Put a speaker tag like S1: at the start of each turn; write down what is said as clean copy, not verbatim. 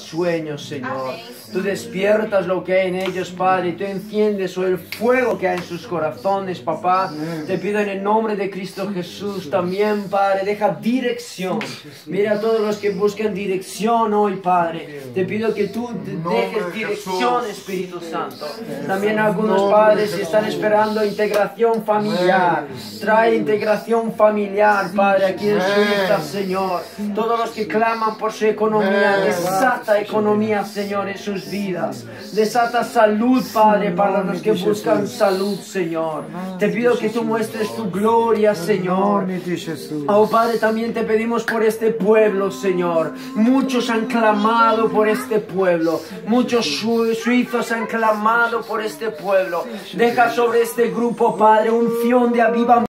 S1: sueños, Señor. Tú despiertas lo que hay en ellos, Padre, y tú enciendes el fuego que hay en sus corazones, papá. Te pido en el nombre de Cristo Jesús también, Padre, deja dirección. Mira a todos los que buscan dirección hoy, Padre. Te pido que tú dejes dirección, Espíritu Santo. También algunos padres están esperando integración familiar. Trae integración familiar, Padre, aquí en Suiza, Señor. Todos los que claman por su economía, desata economía, Señor, en sus vidas. Desata salud, Padre, para los que buscan salud, Señor. Te pido que tú muestres tu gloria, Señor. Oh, Padre, también te pedimos por este pueblo, Señor. Muchos han clamado por este pueblo. Muchos suizos han clamado por este pueblo. Deja sobre este grupo, Padre, unción de avivamiento.